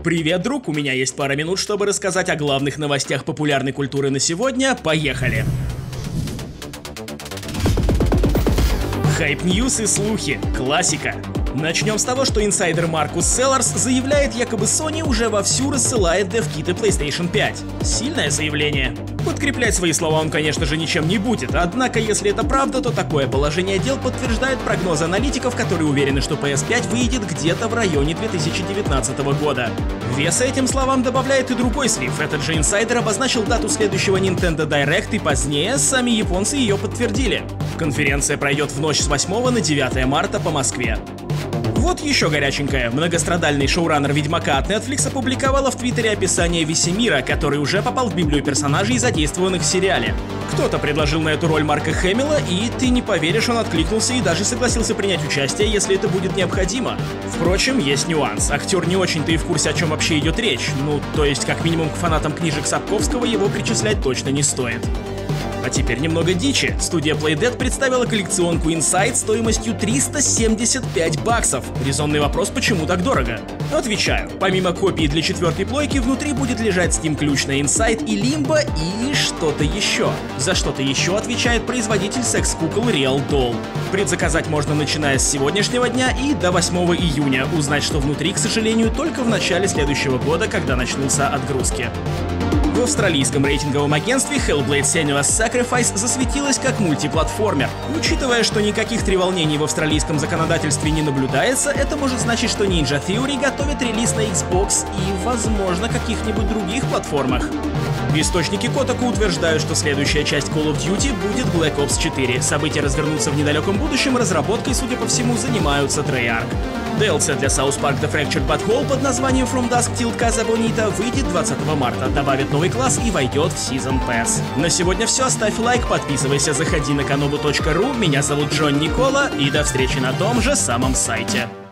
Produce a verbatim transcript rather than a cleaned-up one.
Привет, друг, у меня есть пара минут, чтобы рассказать о главных новостях популярной культуры на сегодня. Поехали! Хайп-ньюс и слухи. Классика. Начнем с того, что инсайдер Маркус Селларс заявляет, якобы Sony уже вовсю рассылает девкиты PlayStation пять. Сильное заявление. Подкреплять свои слова он, конечно же, ничем не будет, однако, если это правда, то такое положение дел подтверждает прогнозы аналитиков, которые уверены, что пи эс пять выйдет где-то в районе две тысячи девятнадцатого года. Веса этим словам добавляет и другой слив. Этот же инсайдер обозначил дату следующего Nintendo Direct, и позднее сами японцы ее подтвердили. Конференция пройдет в ночь с восьмого на девятое марта по Москве. Вот еще горяченькое. Многострадальный шоураннер Ведьмака от Netflix опубликовала в Твиттере описание Весемира, который уже попал в библию персонажей, задействованных в сериале. Кто-то предложил на эту роль Марка Хэмилла, и, ты не поверишь, он откликнулся и даже согласился принять участие, если это будет необходимо. Впрочем, есть нюанс. Актер не очень-то и в курсе, о чем вообще идет речь. Ну, то есть, как минимум, к фанатам книжек Сапковского его причислять точно не стоит. А теперь немного дичи. Студия Playdead представила коллекционку Inside стоимостью триста семьдесят пять баксов. Резонный вопрос, почему так дорого? Отвечаю. Помимо копии для четвертой плойки, внутри будет лежать Steam-ключ на Inside и Limbo и что-то еще. За что-то еще отвечает производитель секс-кукол Real Doll. Предзаказать можно начиная с сегодняшнего дня и до восьмого июня. Узнать, что внутри, к сожалению, только в начале следующего года, когда начнутся отгрузки. В австралийском рейтинговом агентстве Hellblade: Senua's Sacrifice засветилась как мультиплатформер. Учитывая, что никаких треволнений в австралийском законодательстве не наблюдается, это может значить, что Ninja Theory готовит релиз на Xbox и, возможно, каких-нибудь других платформах. Источники Kotaku утверждают, что следующая часть Call of Duty будет Black Ops четыре. События развернутся в недалеком будущем, разработкой, судя по всему, занимаются Treyarch. ди эл си для South Park The Fractured But Whole под названием From Dusk Till Casa Bonita выйдет двадцатого марта, добавит новый класс и войдет в Season Pass. На сегодня все, ставь лайк, подписывайся, заходи на канобу точка ру, меня зовут Джон Никола, и до встречи на том же самом сайте.